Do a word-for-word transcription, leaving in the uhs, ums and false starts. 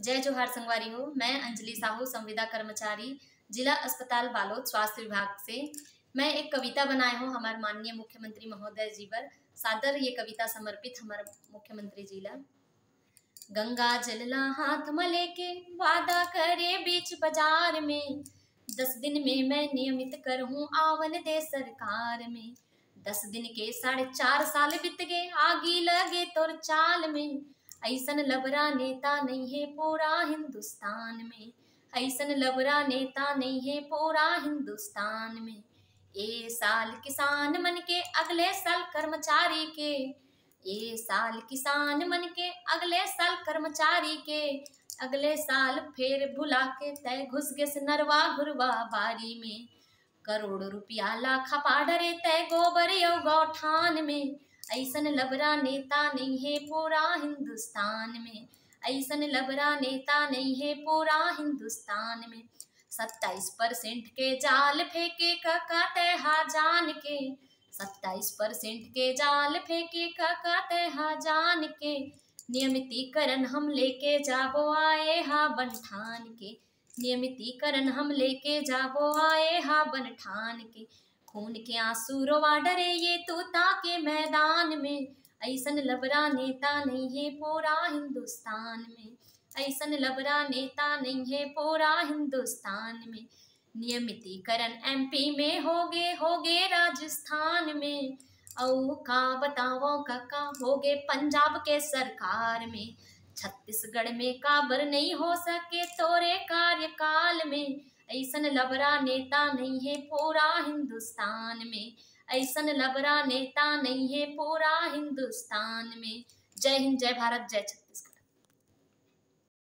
जय जोहार संगवारी हो। मैं अंजलि साहू, संविदा कर्मचारी, जिला अस्पताल बालोद, स्वास्थ्य विभाग से। मैं एक कविता बनाए हूँ हमारे माननीय मुख्यमंत्री महोदय जी पर। सादर ये कविता समर्पित हमारे मुख्यमंत्री जी ला। गंगा जलला हाथ में लेके वादा करे बीच बाजार में, दस दिन में मैं नियमित कर हूँ आवन दे सरकार में। दस दिन के साढ़े चार साल बीत गए, आगी लगे तोर चाल में। ऐसन लबरा नेता नहीं है पूरा हिंदुस्तान में, ऐसन लबरा नेता नहीं है पूरा हिंदुस्तान में। ए साल किसान मन के अगले साल कर्मचारी के, ए साल किसान मन के अगले साल कर्मचारी के, अगले साल फिर भुला के तय घुस गे से नरवा घुरवा बारी में। करोड़ रुपया लाखा पाडरे तय गोबर यो गौठान में, ऐसन लबरा नेता नहीं है पूरा हिंदुस्तान में, ऐसन लबरा नेता नहीं है पूरा हिंदुस्तान में। सत्ताईस परसेंट के जाल फेंके काका तहा जान के, सत्ताईस परसेंट के जाल फेंके काका तहा जान के। नियमितीकरण हम लेके जाबो आए हा बनठान के, नियमितीकरण हम लेके जाबो आए हा बनठान के। खून के आंसू रोवा डरे ये तूता के मैदान में, ऐसन लबरा नेता नहीं है पूरा हिंदुस्तान में, ऐसन लबरा नेता नहीं है पूरा हिंदुस्तान में। नियमितीकरण एमपी में होगे होगे राजस्थान में, औ का बताओ काका होगे पंजाब के सरकार में। छत्तीसगढ़ में काबर नहीं हो सके तोरे कार्यकाल में, ऐसन लबरा नेता नहीं है पूरा हिंदुस्तान में, ऐसन लबरा नेता नहीं है पूरा हिंदुस्तान में। जय हिंद, जय भारत, जय छत्तीसगढ़।